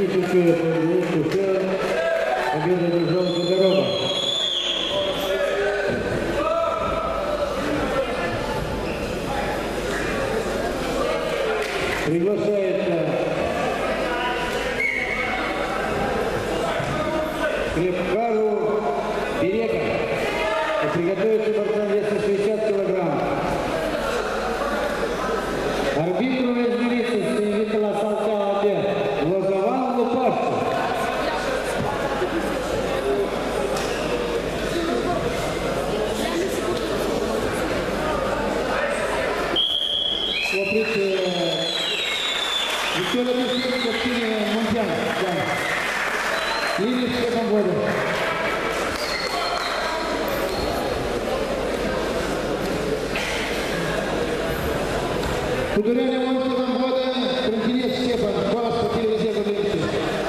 Техническая победа, победа держал Тодорога. Приглашается Крепкару Берега. Приготовиться борцам весом 60 килограмм. Арбитру разберется с Виктора Салтяла Лозован Лупашко. Смотрите, Виктор Алексеевич, Кирилл Мунтян. Лидер в этом году. Кудуряне Мунтян года, Франкинец Степан, голос по телевизору Ленчи.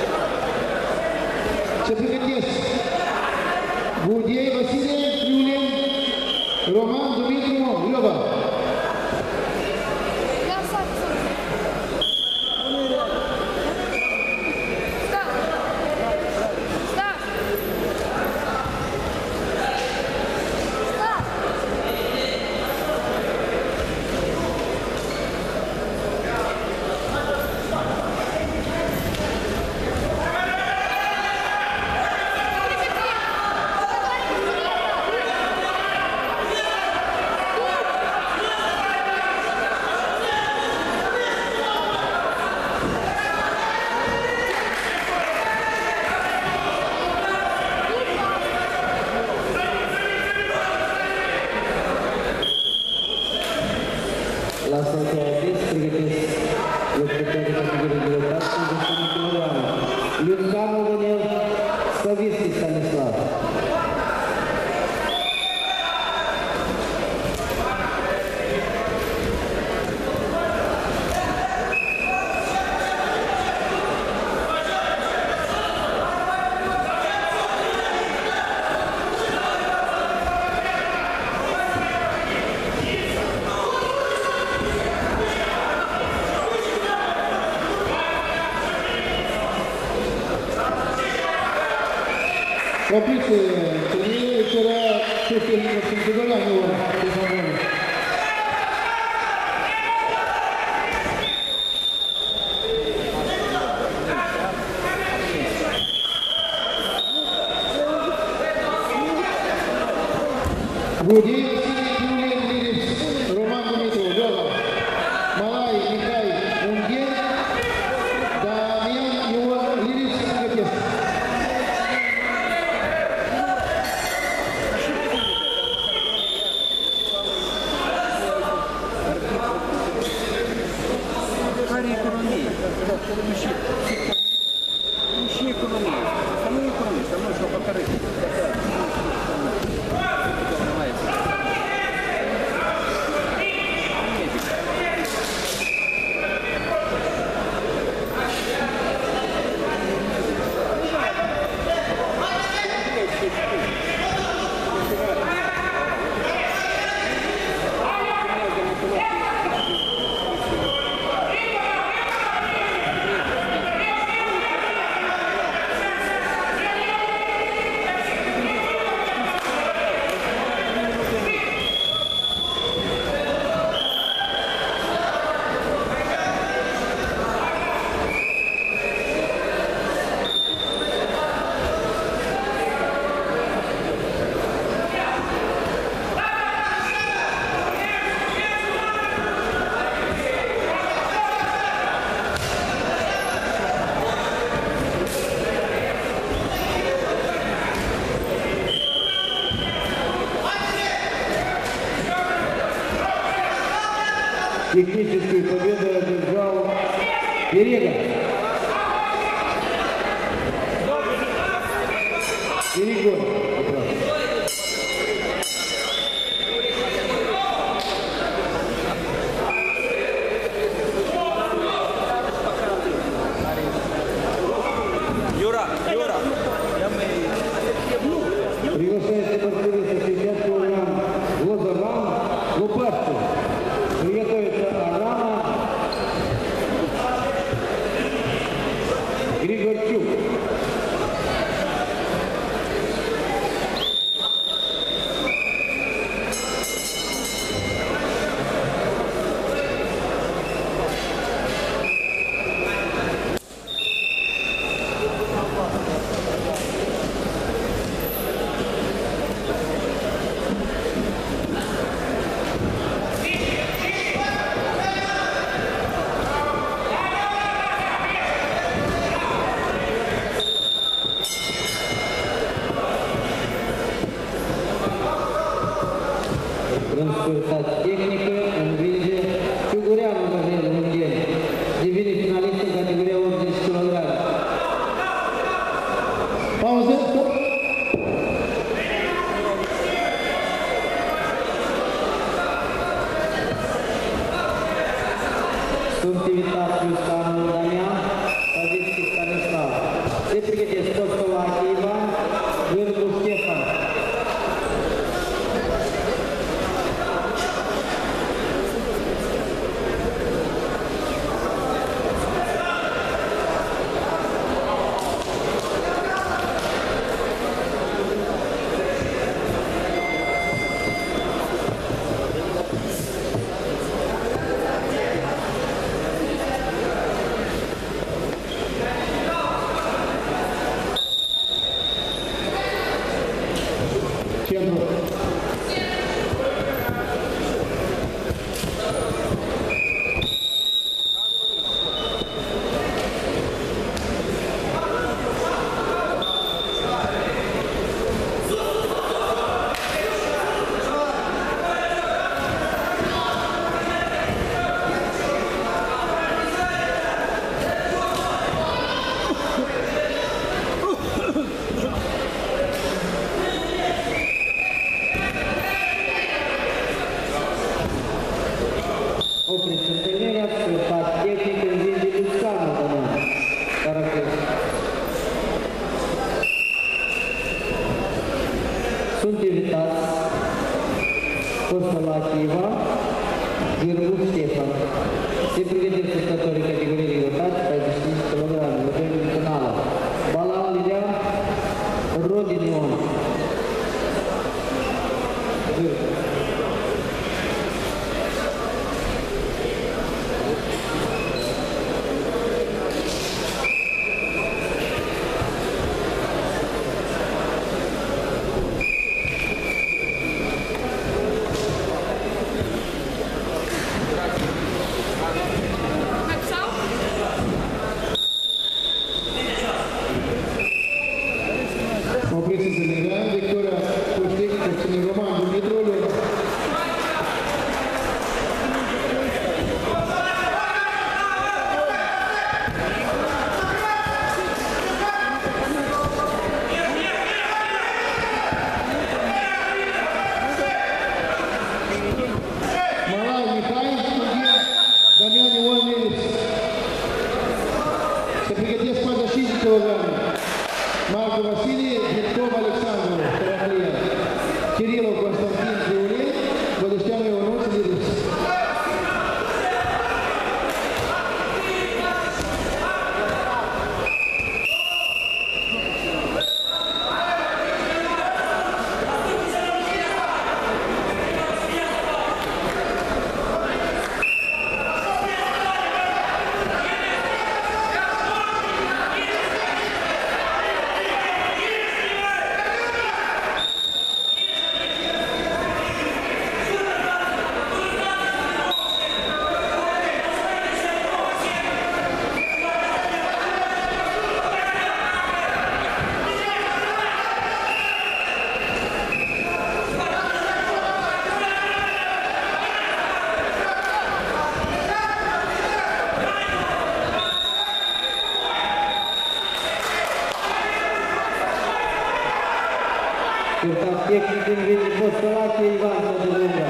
Чеприкотес, Гудей Василий, Юлин, Роман Дмитрию, Лёва. Комплексы турнира вчера чувствовали индивидуального перформанса. Гудей Василий, Юлин, Лирис, Роман Дмитрий, Лёва, Малай, Михай, Унген, Дамьян, Юан, Лирис, Крепкес. Техническую победу одержал Берега. Перегон. Юра. Приглашается подходить 60 килограмм Лозован Лупашко. Приготовится Арана. Grigorciuc. Sunt invitați Costul Achiva, Gârbu Ștefan. Se pregătim săptătorii categoriei greutate, 45 kg, nivelul finală. Balan Lilia, Rodin Ion. Marco Vasili, Zirkov Alexandru, Teraplia, Kirilo Constantin Triulin, Vădășteanu Ionuț, Liris. Tehnic în vine Postolache, Ivan Sădălungă.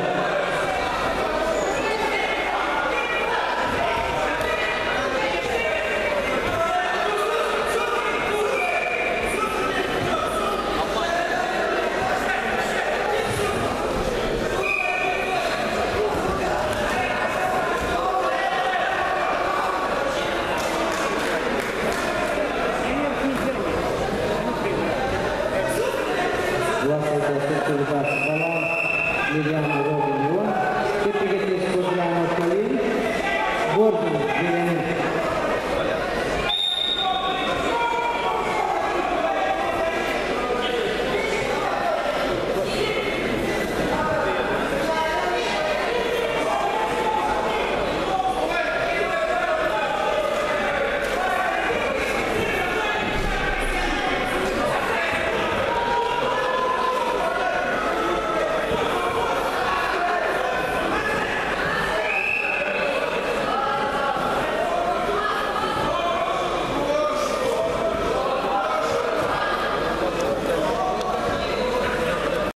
Liliana